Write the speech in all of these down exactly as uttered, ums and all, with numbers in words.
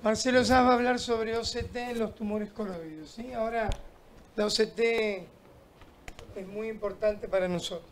Marcelo Sanz va a hablar sobre O C T en los tumores coroides, ¿sí? Ahora, la O C T es muy importante para nosotros.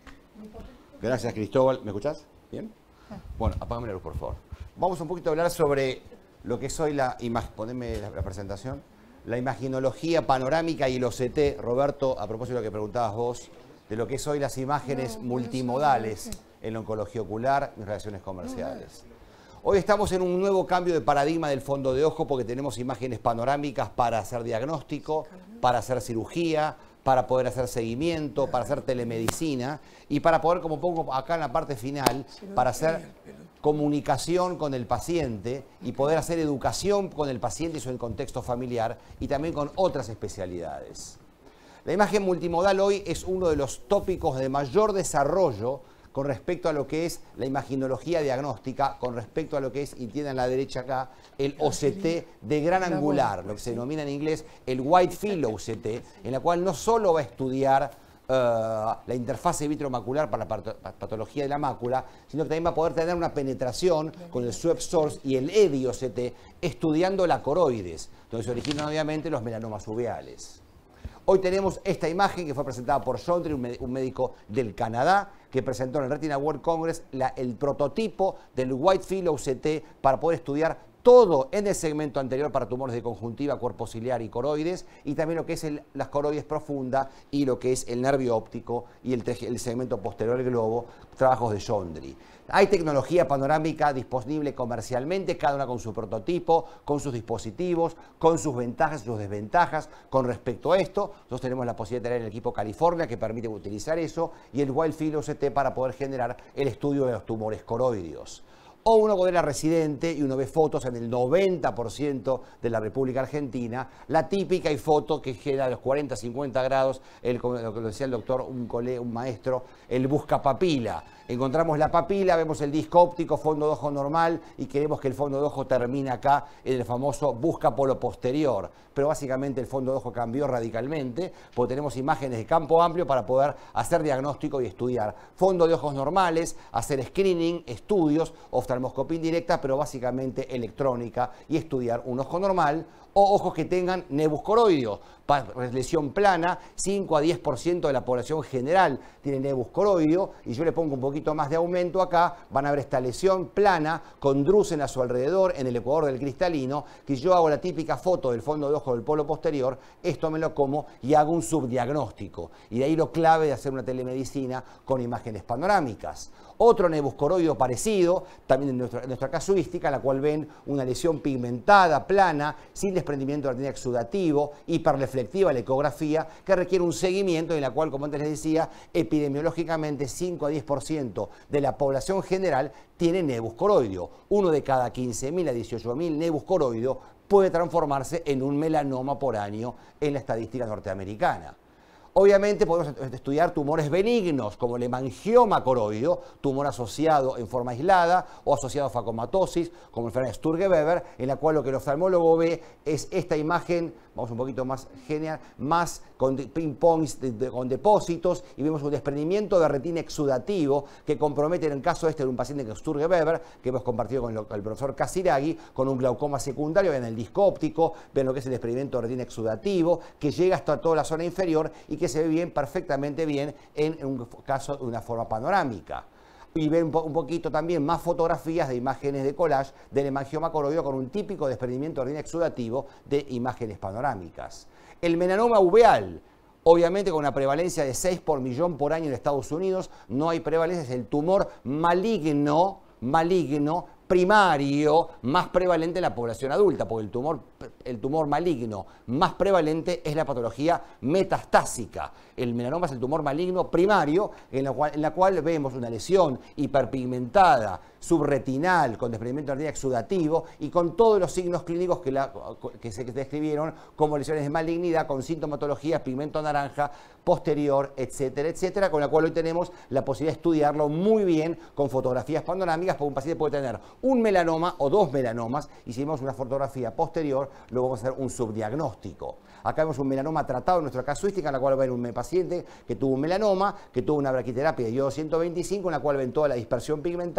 Gracias, Cristóbal. ¿Me escuchás? ¿Bien? Bueno, apágame la luz, por favor. Vamos un poquito a hablar sobre lo que es hoy la imagen. Poneme la, la presentación. La imaginología panorámica y el O C T. Roberto, a propósito de lo que preguntabas vos, de lo que es hoy las imágenes no, multimodales en la oncología ocular y relaciones comerciales. Hoy estamos en un nuevo cambio de paradigma del fondo de ojo porque tenemos imágenes panorámicas para hacer diagnóstico, para hacer cirugía, para poder hacer seguimiento, para hacer telemedicina y para poder, como pongo acá en la parte final, para hacer comunicación con el paciente y poder hacer educación con el paciente y su contexto familiar y también con otras especialidades. La imagen multimodal hoy es uno de los tópicos de mayor desarrollo con respecto a lo que es la imaginología diagnóstica, con respecto a lo que es, y tienen a la derecha acá, el O C T de gran angular, lo que se denomina en inglés el Wide Field O C T, en la cual no solo va a estudiar uh, la interfase vitromacular para la patología de la mácula, sino que también va a poder tener una penetración con el Swab Source y el E D I O C T, estudiando la coroides, donde se originan obviamente los melanomas uveales. Hoy tenemos esta imagen que fue presentada por Sondri, un médico del Canadá, que presentó en el Retina World Congress la, el prototipo del Wide Field O C T para poder estudiar todo en el segmento anterior para tumores de conjuntiva, cuerpo ciliar y coroides, y también lo que es el, las coroides profundas y lo que es el nervio óptico y el, el segmento posterior del globo, trabajos de Sondri. Hay tecnología panorámica disponible comercialmente, cada una con su prototipo, con sus dispositivos, con sus ventajas y sus desventajas con respecto a esto. Nosotros tenemos la posibilidad de tener el equipo California que permite utilizar eso y el Wide Field O C T para poder generar el estudio de los tumores coroideos. O uno cuando era residente y uno ve fotos en el noventa por ciento de la República Argentina, la típica y foto que genera a los cuarenta, cincuenta grados, el, lo que decía el doctor, un, cole, un maestro, el busca papila. Encontramos la papila, vemos el disco óptico, fondo de ojo normal y queremos que el fondo de ojo termine acá en el famoso busca polo posterior. Pero básicamente el fondo de ojo cambió radicalmente porque tenemos imágenes de campo amplio para poder hacer diagnóstico y estudiar fondo de ojos normales, hacer screening, estudios, oftalmoscopía indirecta, pero básicamente electrónica y estudiar un ojo normal o ojos que tengan nebus coroideo, lesión plana, cinco a diez por ciento de la población general tiene nebus coroideo y yo le pongo un poquito más de aumento acá, van a ver esta lesión plana con drusen a su alrededor en el ecuador del cristalino, que yo hago la típica foto del fondo de ojo del polo posterior, esto me lo como y hago un subdiagnóstico y de ahí lo clave de hacer una telemedicina con imágenes panorámicas. Otro nebus coroideo parecido, también en nuestra, en nuestra casuística, en la cual ven una lesión pigmentada, plana, sin desprendimiento de retina exudativo, hiperreflectiva la ecografía, que requiere un seguimiento en la cual, como antes les decía, epidemiológicamente cinco a diez por ciento de la población general tiene nebus coroideo. Uno de cada quince mil a dieciocho mil nebus coroideo puede transformarse en un melanoma por año en la estadística norteamericana. Obviamente podemos estudiar tumores benignos como el hemangioma coroideo, tumor asociado en forma aislada o asociado a facomatosis, como el enfermedad de Sturge-Weber, en la cual lo que el oftalmólogo ve es esta imagen, vamos un poquito más genial, más con ping-pongs de, de, con depósitos y vemos un desprendimiento de retina exudativo que compromete en el caso este de un paciente con Sturge-Weber, que hemos compartido con el, el profesor Casiraghi, con un glaucoma secundario, ven el disco óptico, ven lo que es el desprendimiento de retina exudativo, que llega hasta toda la zona inferior y que se ve bien, perfectamente bien en un caso de una forma panorámica. Y ven un, po un poquito también más fotografías de imágenes de collage del hemangioma coroideo con un típico desprendimiento de retina exudativo de imágenes panorámicas. El melanoma uveal, obviamente con una prevalencia de seis por millón por año en Estados Unidos, no hay prevalencia, es el tumor maligno, maligno, primario más prevalente en la población adulta, porque el tumor, el tumor maligno más prevalente es la patología metastásica. El melanoma es el tumor maligno primario, en la cual, en la cual vemos una lesión hiperpigmentada, subretinal, con desprendimiento de retina exudativo y con todos los signos clínicos que, la, que se describieron como lesiones de malignidad, con sintomatología, pigmento naranja, posterior, etcétera, etcétera, con la cual hoy tenemos la posibilidad de estudiarlo muy bien con fotografías panorámicas, porque un paciente puede tener un melanoma o dos melanomas y si vemos una fotografía posterior, luego vamos a hacer un subdiagnóstico. Acá vemos un melanoma tratado en nuestra casuística, en la cual ven un paciente que tuvo un melanoma, que tuvo una braquiterapia de iodo ciento veinticinco, en la cual ven toda la dispersión pigmentaria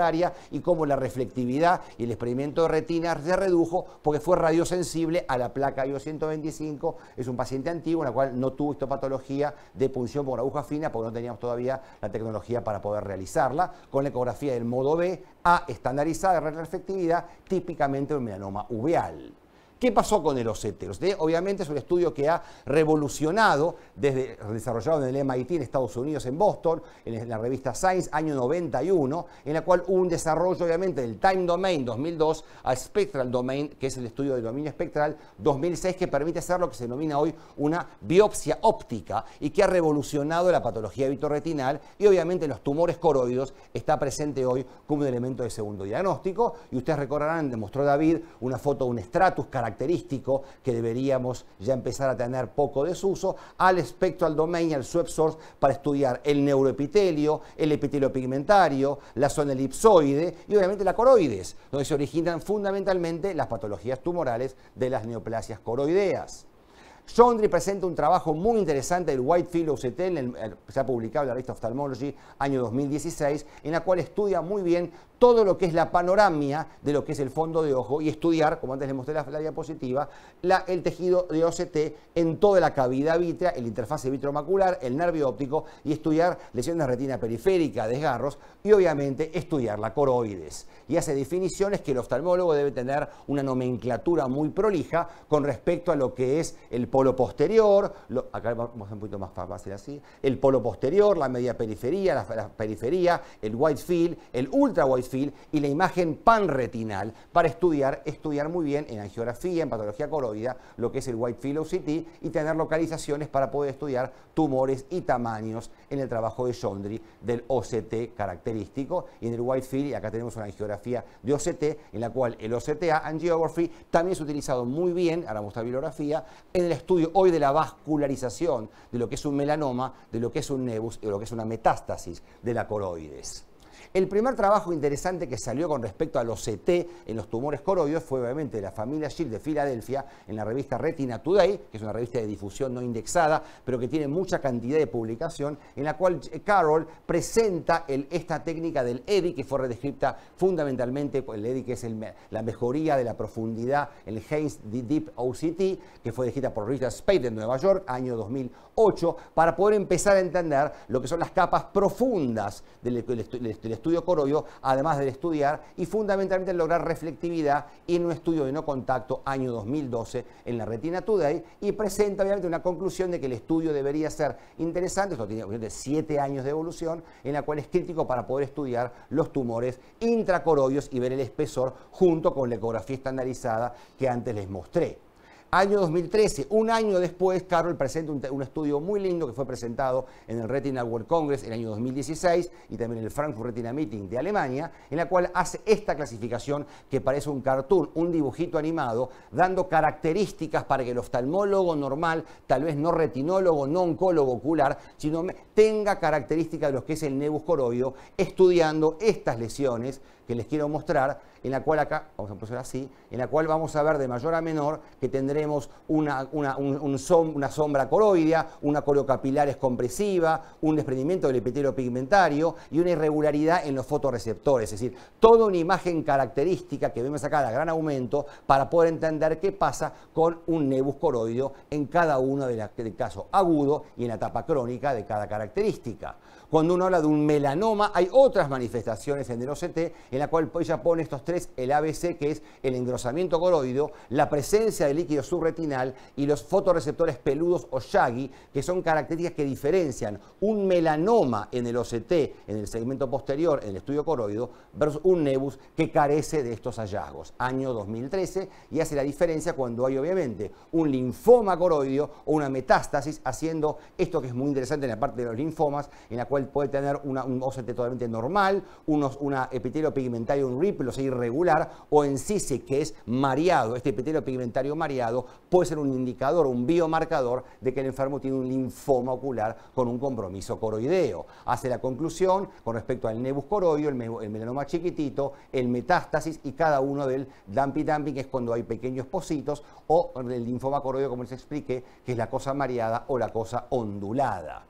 y cómo la reflectividad y el experimento de retina se redujo porque fue radiosensible a la placa I O ciento veinticinco. Es un paciente antiguo en la cual no tuvo histopatología de punción por aguja fina porque no teníamos todavía la tecnología para poder realizarla, con la ecografía del modo B A estandarizada de reflectividad, típicamente un melanoma uveal. ¿Qué pasó con el O C T? El O C T obviamente es un estudio que ha revolucionado, desde desarrollado en el M I T en Estados Unidos, en Boston, en la revista Science, año noventa y uno, en la cual hubo un desarrollo obviamente del Time Domain dos mil dos al Spectral Domain, que es el estudio del dominio espectral dos mil seis, que permite hacer lo que se denomina hoy una biopsia óptica y que ha revolucionado la patología vitroretinal, y obviamente los tumores coroides está presente hoy como un elemento de segundo diagnóstico. Y ustedes recordarán, demostró David una foto de un estratus característico característico que deberíamos ya empezar a tener poco desuso, al Spectral Domain y al Swab Source para estudiar el neuroepitelio, el epitelio pigmentario, la zona elipsoide y obviamente la coroides, donde se originan fundamentalmente las patologías tumorales de las neoplasias coroideas. Sondri presenta un trabajo muy interesante del Whitefield O C T, en el, se ha publicado en la revista Ophthalmology año dos mil dieciséis, en la cual estudia muy bien todo lo que es la panoramia de lo que es el fondo de ojo y estudiar, como antes les mostré la, la diapositiva, la, el tejido de O C T en toda la cavidad vítrea, el interfase vitromacular, el nervio óptico, y estudiar lesiones de retina periférica, desgarros y obviamente estudiar la coroides. Y hace definiciones que el oftalmólogo debe tener una nomenclatura muy prolija con respecto a lo que es el polo posterior, lo, acá vamos a un poquito más fácil así, el polo posterior, la media periferia, la, la periferia, el wide field, el ultra wide field y la imagen panretinal para estudiar, estudiar muy bien en angiografía, en patología coroidea, lo que es el wide field O C T y tener localizaciones para poder estudiar tumores y tamaños en el trabajo de Sondri del O C T característico. Y en el wide field, y acá tenemos una angiografía de O C T, en la cual el O C T A angiography también es utilizado muy bien, ahora vamos a bibliografía, en el estudio hoy de la vascularización de lo que es un melanoma, de lo que es un nevus y de lo que es una metástasis de la coroides. El primer trabajo interesante que salió con respecto al O C T en los tumores coroides fue obviamente de la familia Shield de Filadelfia en la revista Retina Today, que es una revista de difusión no indexada, pero que tiene mucha cantidad de publicación, en la cual Carroll presenta el, esta técnica del E D I, que fue redescrita fundamentalmente, el E D I que es el, la mejoría de la profundidad, el Haynes Deep O C T, que fue descrita por Richard Spade en Nueva York, año dos mil ocho, para poder empezar a entender lo que son las capas profundas del, del, del estudio coroideo, además de estudiar y fundamentalmente lograr reflectividad en un estudio de no contacto año dos mil doce en la Retina Today, y presenta obviamente una conclusión de que el estudio debería ser interesante. Esto tiene obviamente siete años de evolución, en la cual es crítico para poder estudiar los tumores intracoroideos y ver el espesor junto con la ecografía estandarizada que antes les mostré. Año dos mil trece, un año después, Carroll presenta un, un estudio muy lindo que fue presentado en el Retina World Congress en el año dos mil dieciséis y también en el Frankfurt Retina Meeting de Alemania, en la cual hace esta clasificación que parece un cartoon, un dibujito animado, dando características para que el oftalmólogo normal, tal vez no retinólogo, no oncólogo ocular, sino tenga características de lo que es el nevus coroideo, estudiando estas lesiones que les quiero mostrar, en la cual acá, vamos a poner así, en la cual vamos a ver de mayor a menor que tendremos una, una, un, un som, una sombra coroidea, una coreocapilares compresiva, un desprendimiento del epitelio pigmentario y una irregularidad en los fotorreceptores, es decir, toda una imagen característica que vemos acá a gran aumento para poder entender qué pasa con un nevus coroideo en cada uno de la, del caso agudo y en la etapa crónica de cada característica. Cuando uno habla de un melanoma, hay otras manifestaciones en el O C T, en la cual ella pone estos tres, el A B C, que es el engrosamiento coroideo, la presencia de líquido subretinal y los fotorreceptores peludos o shaggy, que son características que diferencian un melanoma en el O C T, en el segmento posterior, en el estudio coroideo, versus un nevus que carece de estos hallazgos. Año dos mil trece, y hace la diferencia cuando hay obviamente un linfoma coroideo o una metástasis, haciendo esto que es muy interesante en la parte de los linfomas, en la cual puede tener una, un O C T totalmente normal, unos, una epitelio pigmentario, un ripple, o sea, irregular, o en C I S I, que es mareado. Este epitelio pigmentario mareado puede ser un indicador, un biomarcador de que el enfermo tiene un linfoma ocular con un compromiso coroideo. Hace la conclusión con respecto al nevus coroideo, el, el melanoma chiquitito, el metástasis y cada uno del dumpy dumping, que es cuando hay pequeños pocitos, o el linfoma coroideo, como les expliqué, que es la cosa mareada o la cosa ondulada.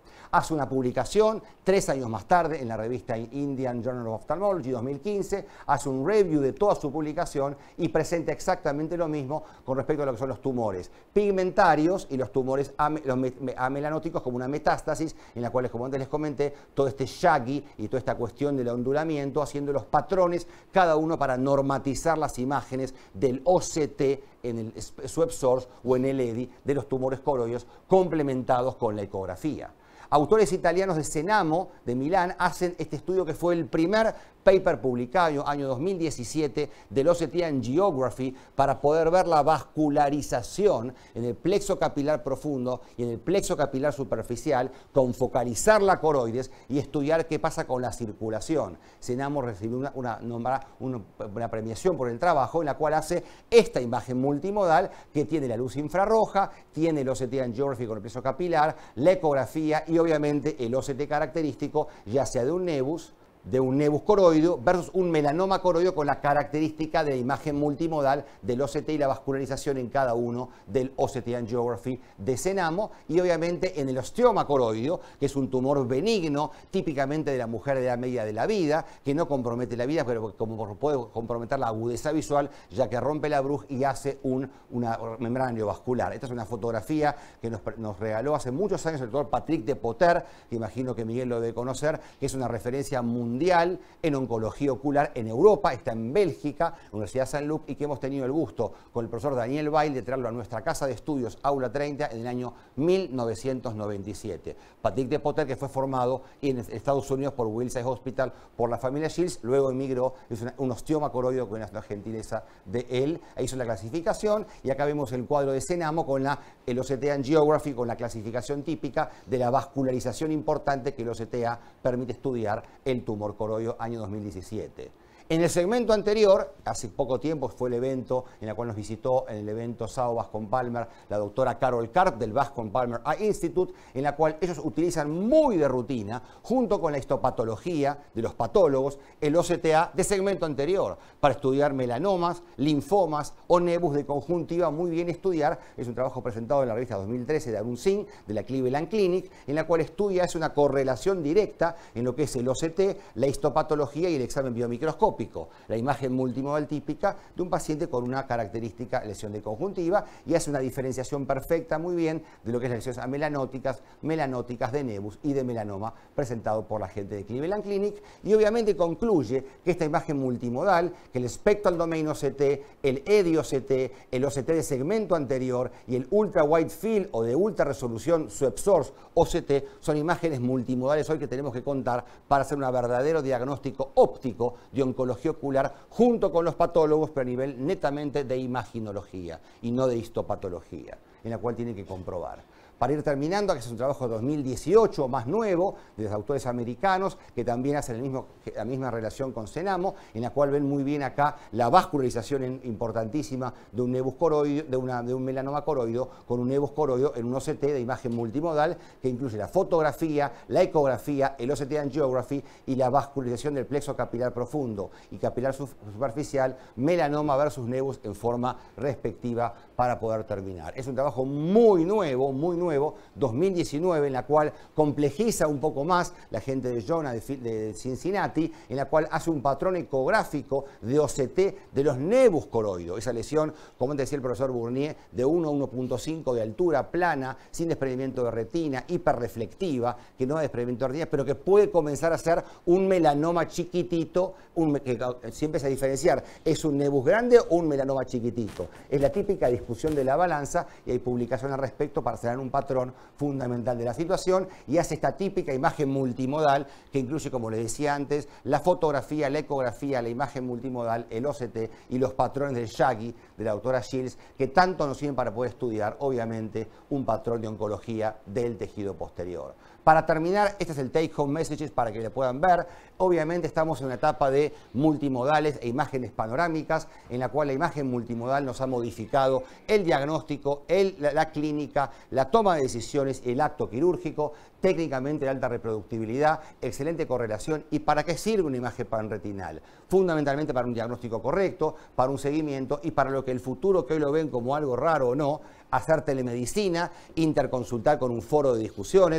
Hace una publicación tres años más tarde en la revista Indian Journal of Ophthalmology dos mil quince, hace un review de toda su publicación y presenta exactamente lo mismo con respecto a lo que son los tumores pigmentarios y los tumores ame, los me, amelanóticos como una metástasis, en la cual, como antes les comenté, todo este shaggy y toda esta cuestión del ondulamiento, haciendo los patrones, cada uno para normatizar las imágenes del O C T en el Sweb Source o en el E D I de los tumores coroides complementados con la ecografía. Autores italianos de Senamo, de Milán, hacen este estudio que fue el primer paper publicado, año dos mil diecisiete, del O C T Angiography, para poder ver la vascularización en el plexo capilar profundo y en el plexo capilar superficial, con focalizar la coroides y estudiar qué pasa con la circulación. Senamo recibió una, una, una, una premiación por el trabajo en la cual hace esta imagen multimodal que tiene la luz infrarroja, tiene el O C T Angiography con el plexo capilar, la ecografía y obviamente el O C T característico, ya sea de un nebus, de un nebus coroideo versus un melanoma coroideo con la característica de la imagen multimodal del O C T y la vascularización en cada uno del O C T Angiography de Senamo, y obviamente en el osteoma coroideo, que es un tumor benigno típicamente de la mujer de la media de la vida, que no compromete la vida, pero como puede comprometer la agudeza visual, ya que rompe la bruj y hace un, una membrana neovascular. Esta es una fotografía que nos, nos regaló hace muchos años el doctor Patrick de Potter, que imagino que Miguel lo debe conocer, que es una referencia mundial mundial en oncología ocular en Europa, está en Bélgica, Universidad Saint Luc, y que hemos tenido el gusto con el profesor Daniel Bail de traerlo a nuestra casa de estudios Aula treinta en el año mil novecientos noventa y siete. Patrick de Potter, que fue formado en Estados Unidos por Wills Eye Hospital por la familia Shields, luego emigró, es una, un osteoma coroideo con una gentileza de él, ahí hizo la clasificación, y acá vemos el cuadro de Senamo con la, el O C T Angiography, con la clasificación típica de la vascularización importante que el O C T A permite estudiar el tumor coroideo, año dos mil diecisiete. En el segmento anterior, hace poco tiempo, fue el evento en el cual nos visitó, en el evento S A O Bascom Palmer, la doctora Carol Karp del Bascom Palmer Eye Institute, en la cual ellos utilizan muy de rutina, junto con la histopatología de los patólogos, el O C T A de segmento anterior, para estudiar melanomas, linfomas o nebus de conjuntiva, muy bien estudiar. Es un trabajo presentado en la revista dos mil trece de Arun Singh, de la Cleveland Clinic, en la cual estudia, es una correlación directa en lo que es el O C T, la histopatología y el examen biomicroscópico. La imagen multimodal típica de un paciente con una característica lesión de conjuntiva, y hace una diferenciación perfecta muy bien de lo que es las lesiones amelanóticas, melanóticas de nebus y de melanoma presentado por la gente de Cleveland Clinic, y obviamente concluye que esta imagen multimodal, que el Spectral Domain O C T, el E D I O C T, el O C T de segmento anterior y el Ultra Wide Field o de ultra resolución Sweb Source O C T son imágenes multimodales hoy que tenemos que contar para hacer un verdadero diagnóstico óptico de oncología ocular junto con los patólogos, pero a nivel netamente de imaginología y no de histopatología, en la cual tienen que comprobar. Para ir terminando, que es un trabajo de dos mil dieciocho, más nuevo, de los autores americanos, que también hacen el mismo, la misma relación con Senamo, en la cual ven muy bien acá la vascularización en, importantísima de un nebus coroideo, de, una, de un melanoma coroideo, con un nebus coroideo en un O C T de imagen multimodal, que incluye la fotografía, la ecografía, el O C T Angiography y la vascularización del plexo capilar profundo y capilar superficial, melanoma versus nebus en forma respectiva, para poder terminar. Es un trabajo muy nuevo, muy nuevo, dos mil diecinueve, en la cual complejiza un poco más la gente de Jonah de, de Cincinnati, en la cual hace un patrón ecográfico de O C T de los nebus coroideo, esa lesión, como decía el profesor Bournier, de uno a uno punto cinco de altura, plana, sin desprendimiento de retina, hiperreflectiva, que no da desprendimiento de retina, pero que puede comenzar a ser un melanoma chiquitito, un, que siempre se diferenciar, ¿es un nebus grande o un melanoma chiquitito? Es la típica discusión de la balanza, y hay publicación al respecto para tener un patrón fundamental de la situación, y hace esta típica imagen multimodal que incluye, como les decía antes, la fotografía, la ecografía, la imagen multimodal, el O C T y los patrones del Shaggy de la doctora Shields, que tanto nos sirven para poder estudiar, obviamente, un patrón de oncología del tejido posterior. Para terminar, este es el take home messages para que le puedan ver. Obviamente estamos en una etapa de multimodales e imágenes panorámicas, en la cual la imagen multimodal nos ha modificado el diagnóstico, el, la, la clínica, la toma de decisiones, el acto quirúrgico, técnicamente de alta reproductibilidad, excelente correlación. ¿Y para qué sirve una imagen panretinal? Fundamentalmente para un diagnóstico correcto, para un seguimiento y para lo que el futuro, que hoy lo ven como algo raro o no, hacer telemedicina, interconsultar con un foro de discusiones, foro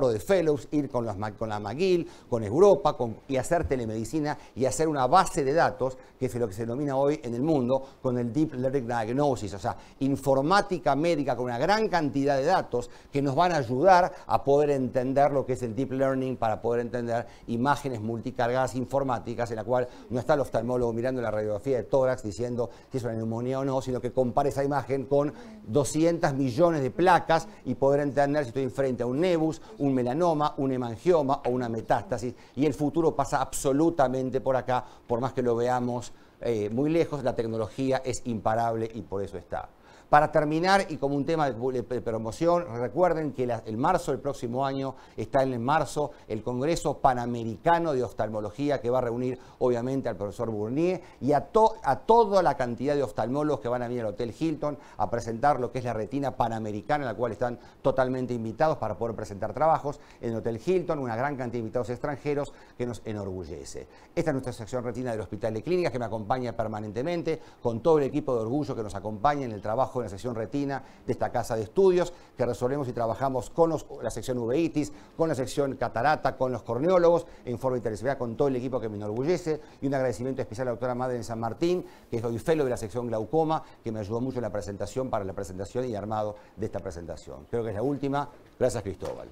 cobro de fellows, ir con, los, con la McGill, con Europa, con, y hacer telemedicina y hacer una base de datos, que es lo que se denomina hoy en el mundo con el Deep Learning Diagnosis, o sea, informática médica con una gran cantidad de datos que nos van a ayudar a poder entender lo que es el Deep Learning, para poder entender imágenes multicargadas informáticas en la cual no está el oftalmólogo mirando la radiografía de tórax diciendo si es una neumonía o no, sino que compare esa imagen con doscientos millones de placas y poder entender si estoy frente a un nebus, un melanoma, un hemangioma o una metástasis. Y el futuro pasa absolutamente por acá, por más que lo veamos eh, muy lejos, la tecnología es imparable y por eso está. Para terminar, y como un tema de, de promoción, recuerden que la, el marzo del próximo año está en marzo el Congreso Panamericano de Oftalmología, que va a reunir obviamente al profesor Bournier y a, to, a toda la cantidad de oftalmólogos que van a venir al Hotel Hilton a presentar lo que es la retina panamericana, en la cual están totalmente invitados para poder presentar trabajos en el Hotel Hilton, una gran cantidad de invitados extranjeros que nos enorgullece. Esta es nuestra sección retina del Hospital de Clínicas, que me acompaña permanentemente, con todo el equipo de orgullo que nos acompaña en el trabajo en la sección retina de esta casa de estudios, que resolvemos y trabajamos con los, la sección uveitis, con la sección catarata, con los corneólogos, en forma interdisciplinaria, con todo el equipo que me enorgullece, y un agradecimiento especial a la doctora Madeleine San Martín, que es hoy fellow de la sección glaucoma, que me ayudó mucho en la presentación, para la presentación y armado de esta presentación. Creo que es la última. Gracias, Cristóbal.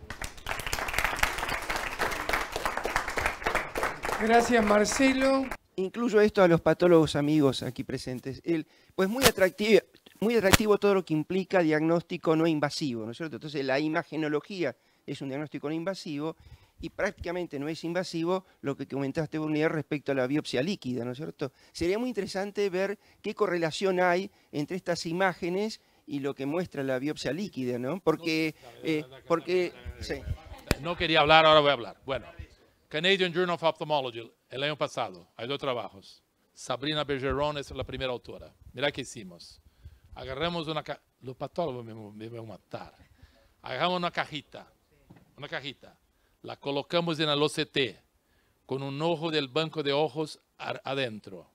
Gracias, Marcelo. Incluyo esto a los patólogos amigos aquí presentes. El, pues muy atractivo, muy atractivo todo lo que implica diagnóstico no invasivo, ¿no es cierto? Entonces la imagenología es un diagnóstico no invasivo y prácticamente no es invasivo lo que comentaste, Bournier, respecto a la biopsia líquida, ¿no es cierto? Sería muy interesante ver qué correlación hay entre estas imágenes y lo que muestra la biopsia líquida, ¿no? Porque... Eh, porque sí. No quería hablar, ahora voy a hablar. Bueno, Canadian Journal of Ophthalmology, el año pasado, hay dos trabajos. Sabrina Bergeron es la primera autora. Mira qué hicimos. Agarramos una cajita, los patólogos me, me van a matar. Agarramos una cajita, una cajita, la colocamos en el O C T, con un ojo del banco de ojos adentro.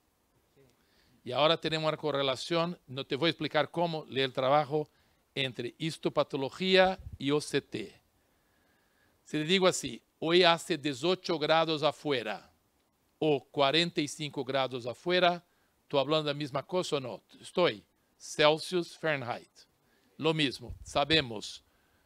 Y ahora tenemos una correlación, no te voy a explicar cómo, lee el trabajo, entre histopatología y O C T. Si le digo así, hoy hace dieciocho grados afuera, o cuarenta y cinco grados afuera, ¿estoy hablando de la misma cosa o no? Estoy. Celsius, Fahrenheit. Lo mismo. Sabemos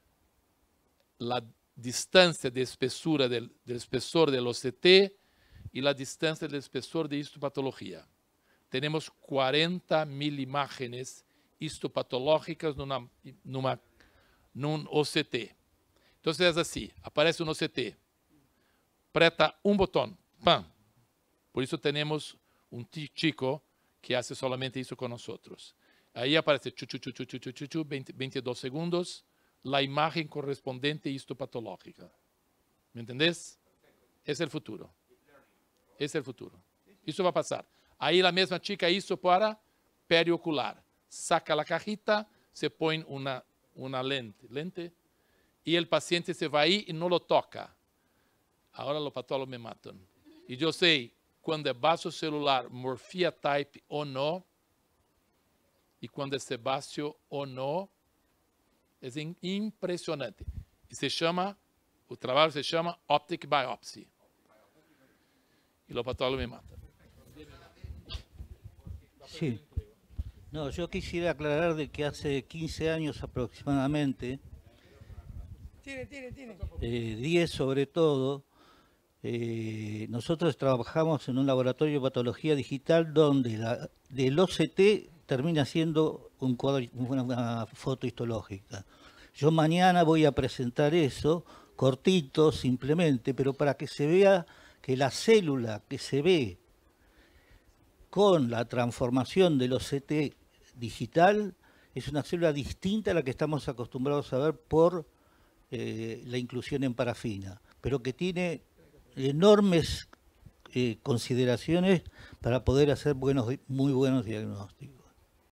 la distancia de espesura del, del espesor del O C T y la distancia del espesor de histopatología. Tenemos cuarenta mil imágenes histopatológicas numa, numa, num O C T. Entonces es así, aparece un O C T, aprieta un botón, ¡pam! Por eso tenemos un chico que hace solamente eso con nosotros. Ahí aparece chu, chu, chu, chu, chu, chu, chu, chu, veinte, veintidós segundos, la imagen correspondiente histopatológica. ¿Me entendés? Es el futuro. Es el futuro. Eso va a pasar. Ahí la misma chica hizo para periocular. Saca la cajita, se pone una, una lente, lente, y el paciente se va ahí y no lo toca. Ahora los patólogos me matan. Y yo sé cuando es vaso celular morfia type o no, y cuando es sebáceo o no, es impresionante. Y se llama, el trabajo se llama optic biopsy. Y los patólogos me matan. Sí. No, yo quisiera aclarar de que hace quince años aproximadamente, Tiene, tiene, tiene. eh, diez sobre todo, eh, nosotros trabajamos en un laboratorio de patología digital donde la, del O C T termina siendo un cuadro, una, una foto histológica. Yo mañana voy a presentar eso, cortito simplemente, pero para que se vea que la célula que se ve con la transformación del O C T digital es una célula distinta a la que estamos acostumbrados a ver por eh, la inclusión en parafina, pero que tiene enormes eh, consideraciones para poder hacer buenos, muy buenos diagnósticos.